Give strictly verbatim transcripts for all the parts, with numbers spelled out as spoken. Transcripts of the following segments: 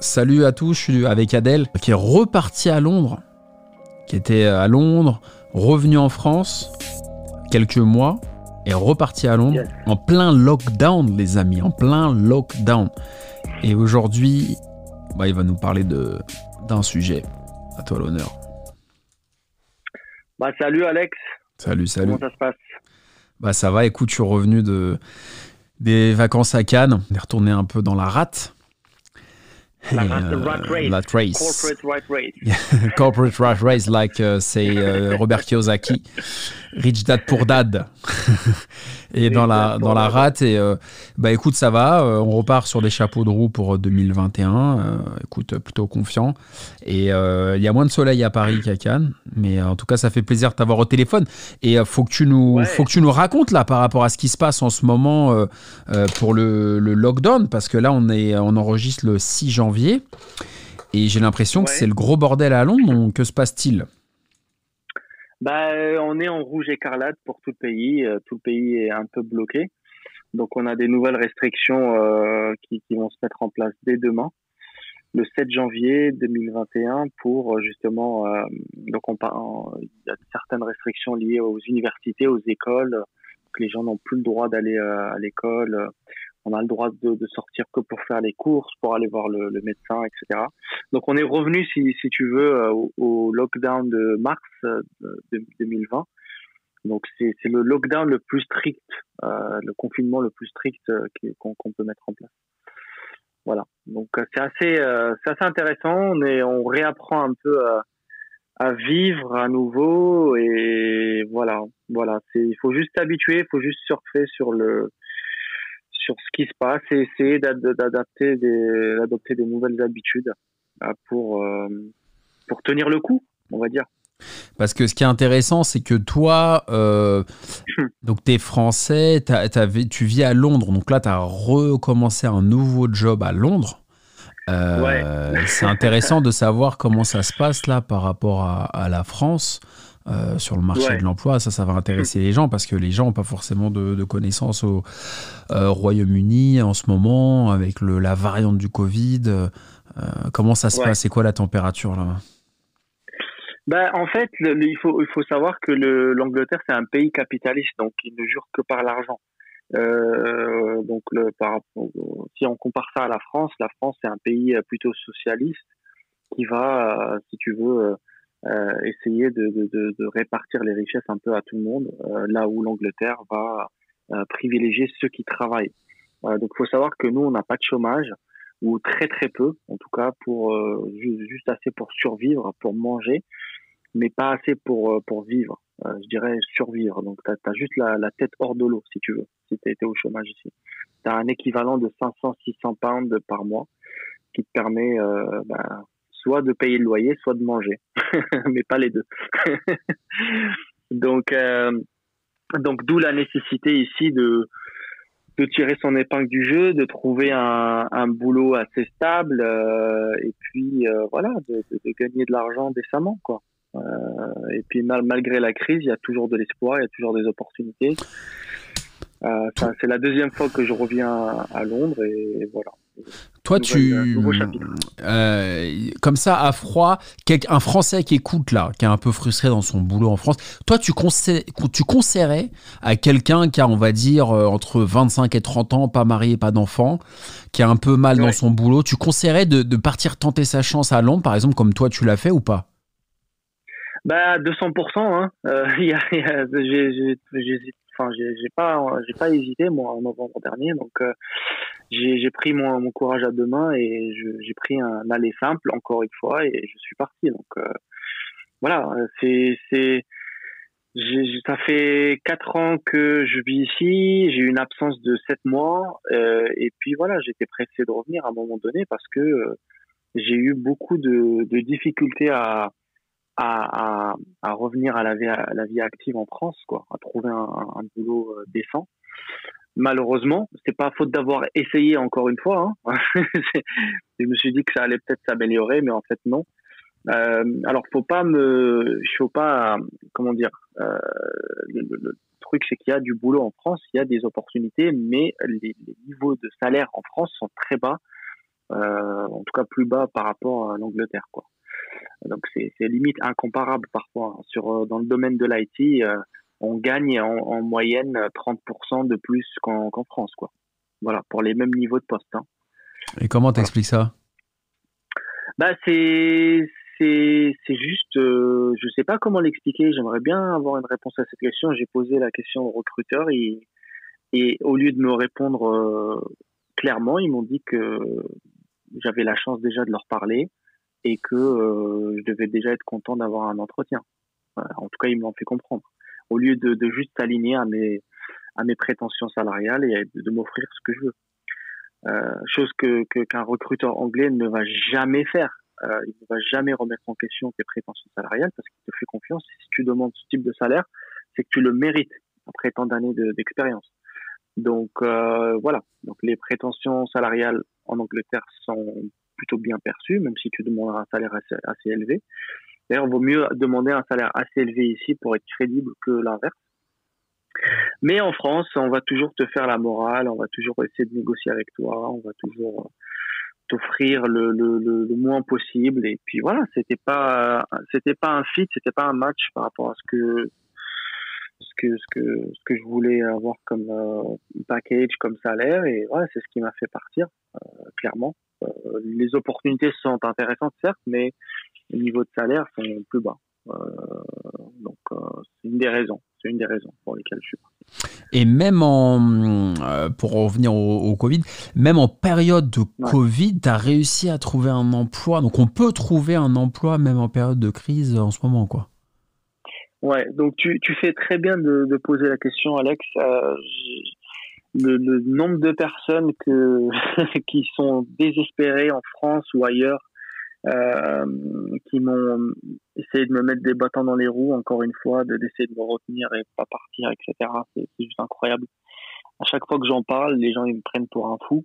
Salut à tous, je suis avec Adèle qui est reparti à Londres, qui était à Londres, revenu en France quelques mois et reparti à Londres Yes. en plein lockdown, les amis, en plein lockdown. Et aujourd'hui, bah, il va nous parler de d'un sujet. À toi l'honneur. Bah, salut Alex, Salut, salut. comment ça se passe? Bah ça va, écoute, je suis revenu de des vacances à Cannes, on est retourné un peu dans la rate. La Et, rat, euh, rat race, rat race. corporate rat race. Corporate rat race, like uh, say uh, Robert Kiyosaki, Rich Dad Poor Dad. Et Rich dans la Dad dans Poor la Dad. rate et euh, bah écoute, ça va, euh, on repart sur des chapeaux de roue pour deux mille vingt et un. Euh, écoute, plutôt confiant. Et il euh, y a moins de soleil à Paris qu'à Cannes, mais euh, en tout cas, ça fait plaisir de t'avoir au téléphone. Et euh, faut que tu nous Ouais. faut que tu nous racontes là par rapport à ce qui se passe en ce moment euh, euh, pour le, le lockdown, parce que là on est on enregistre le six janvier. Et j'ai l'impression que Ouais. c'est le gros bordel à Londres, donc que se passe-t-il? Bah, euh, on est en rouge écarlate pour tout le pays. euh, Tout le pays est un peu bloqué. Donc, on a des nouvelles restrictions euh, qui, qui vont se mettre en place dès demain, le sept janvier deux mille vingt et un, pour euh, justement. Euh, donc, on par- en- il y a certaines restrictions liées aux universités, aux écoles, que les gens n'ont plus le droit d'aller euh, à l'école. On a le droit de, de sortir que pour faire les courses, pour aller voir le, le médecin, et cetera. Donc, on est revenu, si, si tu veux, euh, au, au lockdown de mars euh, de deux mille vingt. Donc, c'est c'est le lockdown le plus strict, euh, le confinement le plus strict euh, qui- qu'on qu'on peut mettre en place. Voilà. Donc, euh, c'est assez, euh, c'est assez intéressant. On est, on réapprend un peu à, à vivre à nouveau, et voilà, voilà. C'est, il faut juste s'habituer, il faut juste surfer sur le sur ce qui se passe et essayer d'ad- d'adapter des, d'adopter des nouvelles habitudes euh, pour, euh, pour tenir le coup, on va dire. Parce que ce qui est intéressant, c'est que toi, euh, donc t'es français, t'as- t'avais- tu vis à Londres, donc là tu as recommencé un nouveau job à Londres. Ouais. Euh, c'est intéressant de savoir comment ça se passe là par rapport à, à la France euh, sur le marché Ouais. de l'emploi. Ça, ça va intéresser les gens parce que les gens n'ont pas forcément de, de connaissances au euh, Royaume-Uni en ce moment avec le, la variante du Covid. Euh, comment ça se Ouais. passe? C'est quoi la température là? Ben, en fait, le- le- il faut, il faut savoir que le, l'Angleterre, c'est un pays capitaliste, donc il ne jure que par l'argent. Euh, donc, le, par, rapport- si on compare ça à la France, la France, c'est un pays euh, plutôt socialiste qui va, euh, si tu veux, euh, euh, essayer de, de, de, de répartir les richesses un peu à tout le monde, euh, là où l'Angleterre va euh, privilégier ceux qui travaillent. Voilà, donc, il faut savoir que nous, on n'a pas de chômage, ou très très peu, en tout cas, pour euh, ju- juste assez pour survivre, pour manger, mais pas assez pour, euh, pour vivre. Euh, je dirais survivre. Donc, tu as juste la, la tête hors de l'eau, si tu veux, si tu étais au chômage ici. Tu as un équivalent de cinq cents à six cents pounds par mois qui te permet euh, ben, soit de payer le loyer, soit de manger, mais pas les deux. donc, euh, donc d'où la nécessité ici de, de tirer son épingle du jeu, de trouver un, un boulot assez stable, euh, et puis euh, voilà, de, de, de gagner de l'argent décemment, quoi. Euh, et puis mal, malgré la crise, il y a toujours de l'espoir, il y a toujours des opportunités. Euh, ça, c'est la deuxième fois que je reviens à, à Londres, et voilà. Toi, Nouvelle, tu, nouveau chapitre. euh, comme ça, à froid, quel- un Français qui écoute là, qui est un peu frustré dans son boulot en France, toi, tu, conseilles, tu conseillerais à quelqu'un qui a, on va dire, euh, entre vingt-cinq et trente ans, pas marié, pas d'enfant, qui a un peu mal dans Ouais. son boulot, tu conseillerais de, de partir tenter sa chance à Londres, par exemple, comme toi, tu l'as fait ou pas? Bah, deux cents pour cent, hein. Euh, y a, y a, j'ai, j'ai, j'hésite, enfin, j'ai, j'ai pas, j'ai pas hésité, moi, en novembre dernier. Donc, euh, j'ai, j'ai pris mon, mon courage à deux mains, et je, j'ai pris un aller simple, encore une fois, et je suis parti. Donc, euh, voilà, c'est, c'est, j'ai, j'ai- ça fait quatre ans que je vis ici. J'ai eu une absence de sept mois, euh, et puis voilà, j'étais pressé de revenir à un moment donné parce que euh, j'ai eu beaucoup de, de difficultés à à, à, à revenir à la, vie, à la vie active en France, quoi, à trouver un, un boulot euh, décent. Malheureusement, c'est pas faute d'avoir essayé encore une fois. Hein. Je me suis dit que ça allait peut-être s'améliorer, mais en fait non. Euh, alors faut pas me, faut pas, comment dire, euh, le, le, le truc c'est qu'il y a du boulot en France, il y a des opportunités, mais les, les niveaux de salaire en France sont très bas euh, en tout cas plus bas par rapport à l'Angleterre, quoi. Donc c'est, c'est limite incomparable parfois. Sur, dans le domaine de l'I T, euh, on gagne en, en moyenne trente pour cent de plus qu'en, qu'en France, quoi. Voilà, pour les mêmes niveaux de poste. Hein. Et comment Voilà. t'expliques ça? Bah c'est c'est c'est juste, euh, je sais pas comment l'expliquer. J'aimerais bien avoir une réponse à cette question. J'ai posé la question aux recruteurs et, et au lieu de me répondre euh, clairement, ils m'ont dit que j'avais la chance déjà de leur parler et que euh, je devais déjà être content d'avoir un entretien. Voilà. En tout cas, ils me l'ont fait comprendre. Au lieu de, de juste s'aligner à mes à mes prétentions salariales et de, de m'offrir ce que je veux. Euh, chose que, que qu'un recruteur anglais ne va jamais faire. Euh, il ne va jamais remettre en question tes prétentions salariales parce qu'il te fait confiance. Et si tu demandes ce type de salaire, c'est que tu le mérites après tant d'années de, d'expérience. Donc euh, voilà. Donc les prétentions salariales en Angleterre sont plutôt bien perçues, même si tu demandes un salaire assez, assez élevé. D'ailleurs, il vaut mieux demander un salaire assez élevé ici pour être crédible que l'inverse. Mais en France, on va toujours te faire la morale, on va toujours essayer de négocier avec toi, on va toujours t'offrir le, le, le, le moins possible. Et puis voilà, c'était pas, c'était pas un fit, c'était pas un match par rapport à ce que, ce que, ce que, ce que je voulais avoir comme euh, package, comme salaire. Et voilà, c'est ce qui m'a fait partir, euh, clairement. Euh, les opportunités sont intéressantes, certes, mais le niveau de salaire sont plus bas. Euh, donc, euh, c'est une des raisons. C'est une des raisons pour lesquelles je suis parti. Et même en, euh, pour revenir au, au Covid, même en période de Ouais. Covid, tu as réussi à trouver un emploi. Donc on peut trouver un emploi même en période de crise en ce moment, quoi. Ouais, donc tu, tu fais très bien de, de poser la question, Alex. Euh, le, le nombre de personnes que, qui sont désespérées en France ou ailleurs, euh, qui m'ont essayé de me mettre des bâtons dans les roues, encore une fois, de, d'essayer de me retenir et pas partir, et cetera. C'est, c'est juste incroyable. À chaque fois que j'en parle, les gens ils me prennent pour un fou.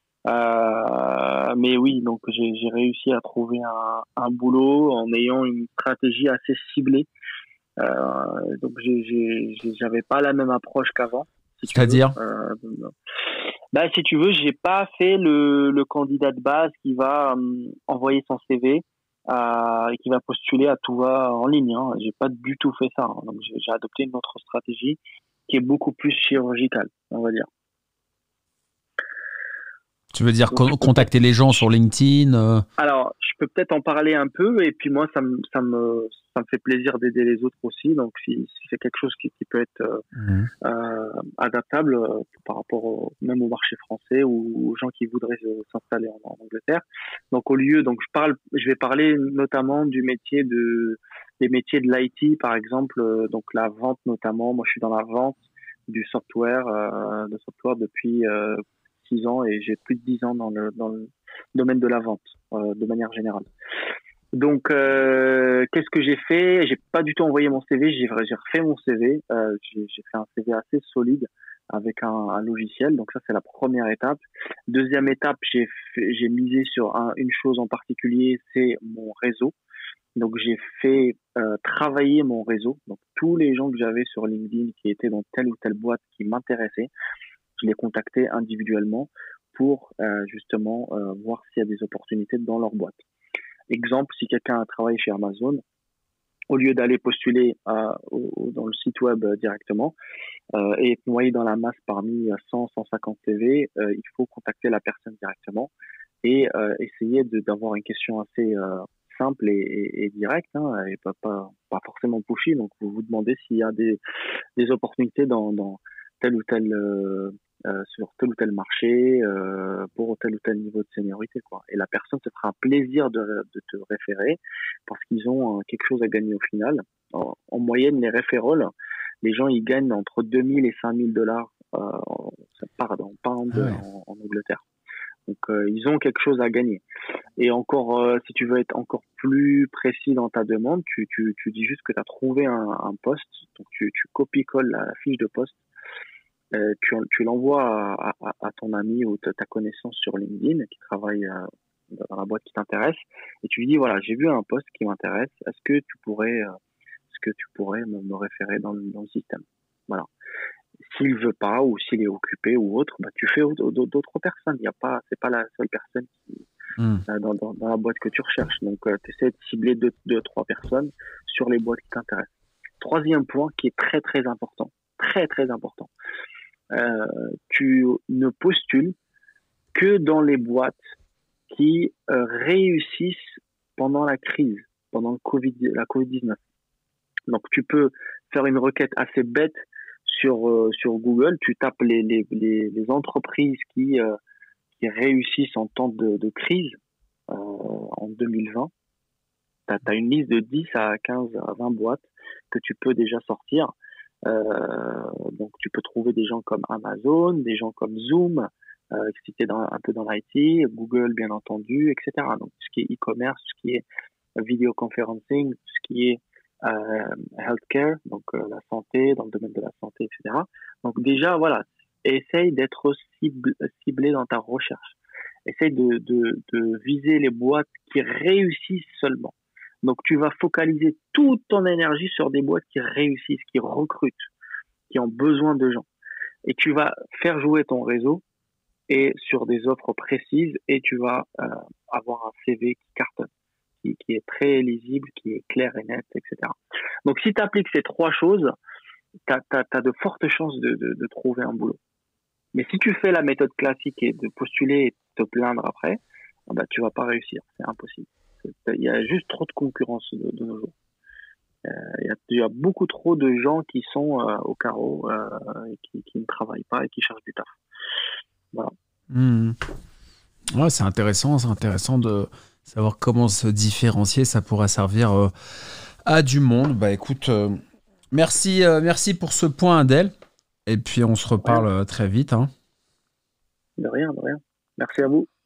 Euh, mais oui, donc j'ai, j'ai réussi à trouver un, un boulot en ayant une stratégie assez ciblée. Euh, donc j'ai, j'ai, j'avais pas la même approche qu'avant, si tu veux. C'est-à-dire? Euh, bah, si tu veux, j'ai pas fait le, le candidat de base qui va euh, envoyer son C V euh, et qui va postuler à tout va en ligne. Hein. J'ai pas du tout fait ça. Hein. Donc j'ai, j'ai adopté une autre stratégie qui est beaucoup plus chirurgicale, on va dire. Tu veux dire Donc, con- contacter les gens sur LinkedIn euh... Alors, je peux peut-être en parler un peu, et puis moi, ça me, ça me, ça me fait plaisir d'aider les autres aussi. Donc, si, si c'est quelque chose qui, qui peut être euh, mmh. euh, adaptable euh, par rapport au, même au marché français ou aux gens qui voudraient euh, s'installer en, en Angleterre. Donc, au lieu, donc je parle, je vais parler notamment du métier de, des métiers de l'I T, par exemple, euh, donc la vente notamment. Moi, je suis dans la vente du software, euh, de software depuis euh, six ans et j'ai plus de dix ans dans le, dans le domaine de la vente euh, de manière générale. Donc, euh, qu'est-ce que j'ai fait? J'ai pas du tout envoyé mon C V, j'ai, j'ai refait mon C V. Euh, j'ai, j'ai fait un C V assez solide avec un, un logiciel. Donc ça, c'est la première étape. Deuxième étape, j'ai, fait, j'ai misé sur un, une chose en particulier, c'est mon réseau. Donc j'ai fait euh, travailler mon réseau. Donc tous les gens que j'avais sur LinkedIn qui étaient dans telle ou telle boîte qui m'intéressaient, je les contactais individuellement pour euh, justement euh, voir s'il y a des opportunités dans leur boîte. Exemple, si quelqu'un a travaillé chez Amazon, au lieu d'aller postuler euh, au, dans le site web euh, directement euh, et être noyé dans la masse parmi cent, cent cinquante C V, euh, il faut contacter la personne directement et euh, essayer de, d'avoir une question assez euh, simple et, et, et directe, hein, et pas, pas, pas forcément pushy. Donc, vous vous demandez s'il y a des, des opportunités dans, dans tel ou tel euh, Euh, sur tel ou tel marché euh, pour tel ou tel niveau de seniorité, quoi. Et la personne se fera un plaisir de, de te référer parce qu'ils ont euh, quelque chose à gagner au final. En, en moyenne, les référals, les gens ils gagnent entre deux mille et cinq mille dollars euh, pardon, pound ah ouais. en, en Angleterre. Donc euh, ils ont quelque chose à gagner. Et encore, euh, si tu veux être encore plus précis dans ta demande, tu, tu, tu dis juste que tu as trouvé un, un poste, donc tu, tu copies-colles la, la fiche de poste. Euh, tu, tu l'envoies à, à, à ton ami ou ta, ta connaissance sur LinkedIn qui travaille euh, dans la boîte qui t'intéresse et tu lui dis voilà, j'ai vu un poste qui m'intéresse, est-ce que tu pourrais euh, est-ce que tu pourrais me, me référer dans le, dans le système. Voilà. S'il veut pas ou s'il est occupé ou autre, bah tu fais d'autres personnes. Il y a pas, c'est pas la seule personne qui, Mm. euh, dans, dans, dans la boîte que tu recherches. Donc, euh, tu essaies de cibler deux, deux, trois personnes sur les boîtes qui t'intéressent. Troisième point qui est très, très important. Très, très important. Euh, tu ne postules que dans les boîtes qui euh, réussissent pendant la crise, pendant le COVID, la covid dix-neuf. Donc, tu peux faire une requête assez bête sur, euh, sur Google. Tu tapes les, les, les, les entreprises qui, euh, qui réussissent en temps de, de crise euh, en deux mille vingt. Tu as une liste de dix à quinze à vingt boîtes que tu peux déjà sortir. Euh, donc, tu peux trouver des gens comme Amazon, des gens comme Zoom, euh, si tu es dans, un peu dans l'I T, Google, bien entendu, et cetera. Donc, tout ce qui est e-commerce, tout ce qui est video conferencing, tout ce qui est euh, healthcare, donc euh, la santé, dans le domaine de la santé, et cetera. Donc, déjà, voilà, essaye d'être cible, ciblé dans ta recherche. Essaye de, de, de viser les boîtes qui réussissent seulement. Donc, tu vas focaliser toute ton énergie sur des boîtes qui réussissent, qui recrutent, qui ont besoin de gens. Et tu vas faire jouer ton réseau et sur des offres précises et tu vas euh, avoir un C V qui cartonne, qui, qui est très lisible, qui est clair et net, et cetera. Donc, si tu appliques ces trois choses, tu as de fortes chances de, de, de trouver un boulot. Mais si tu fais la méthode classique et de postuler et te plaindre après, bah, tu vas pas réussir. C'est impossible. Il y a juste trop de concurrence de, de nos jours. Euh, il, y a, il y a beaucoup trop de gens qui sont euh, au carreau, euh, et qui, qui ne travaillent pas et qui cherchent du taf. Voilà. Mmh. Ouais, c'est intéressant, c'est intéressant de savoir comment se différencier. Ça pourra servir euh, à du monde. Bah écoute, euh, merci, euh, merci pour ce point, Adèle. Et puis on se reparle euh, très vite. Hein. De rien, de rien. Merci à vous.